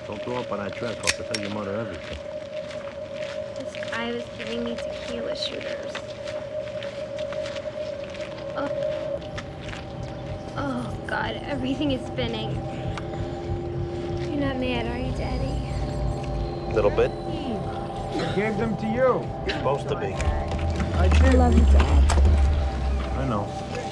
Don't throw up on that dress. I'll have to tell your mother everything. This guy was giving me tequila shooters. Oh. Oh, God. Everything is spinning. You're not mad, are you, Daddy? Little bit. I gave them to you. You're supposed to be. I did. I love you, Dad. I know.